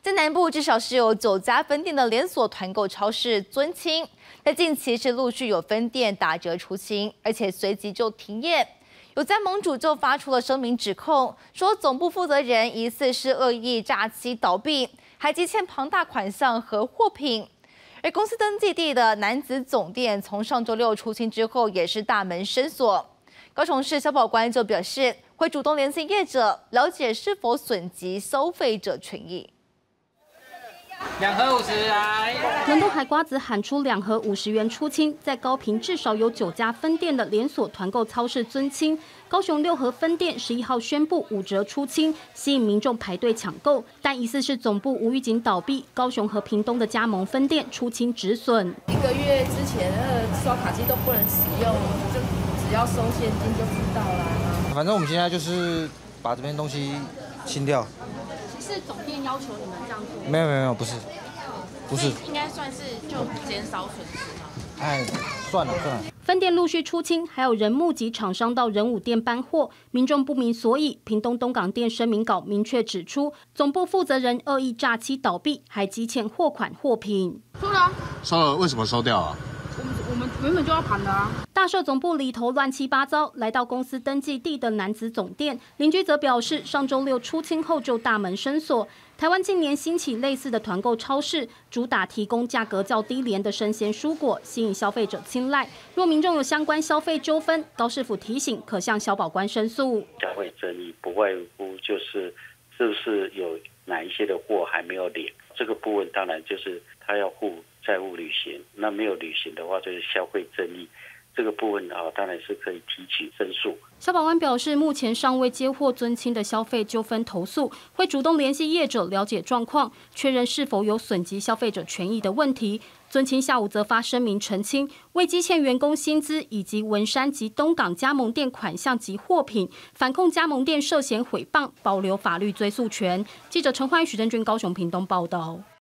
在南部至少是有9家分店的连锁团购超市尊清，在近期是陆续有分店打折出清，而且随即就停业。有加盟主就发出了声明指控，说总部负责人疑似是恶意诈欺倒闭，还积欠庞大款项和货品。而公司登记地的男子总店从上周6出清之后，也是大门深锁。高雄市消保官就表示，会主动联系业者，了解是否损及消费者权益。 2盒50来。 冷冻海瓜子喊出2盒50元出清，在高屏至少有9家分店的连锁团购超市尊清，高雄6合分店11号宣布5折出清，吸引民众排队抢购，但疑似是总部无预警倒闭，高雄和屏东的加盟分店出清止损。 1个月之前刷卡机都不能使用，就只要收现金就知道啦。 反正我们现在就是把这边东西清掉。 是总店要求你们这样做？ 没有，不是。 应该算是就减少损失嘛。 哎，算了。 分店陆续出清，还有人目击厂商到仁武店搬货，民众不明所以。屏东东港店声明稿明确指出，总部负责人恶意诈欺倒闭，还积欠货款货品。 收了，为什么收掉啊？ 我们原本就要盘的啊。 大社总部里头乱七八糟，来到公司登记地的男子总店，邻居则表示，上周6出清后就大门深锁。台湾近年兴起类似的团购超市，主打提供价格较低廉的生鲜蔬果，吸引消费者青睐。若民众有相关消费纠纷，高市府提醒可向消保官申诉。 消费争议不外乎就是是不是有哪一些的货还没有领，这个部分当然就是他要负债务履行，那没有履行的话就是消费争议。这个部分当然是可以提起申诉。 消保官表示，目前尚未接获尊清的消费纠纷投诉，会主动联系业者了解状况，确认是否有损及消费者权益的问题。尊清下午则发声明澄清，未积欠员工薪资以及文山及东港加盟店款项及货品，反控加盟店涉嫌毁谤，保留法律追诉权。记者陈焕宇、许正军高雄屏东报道。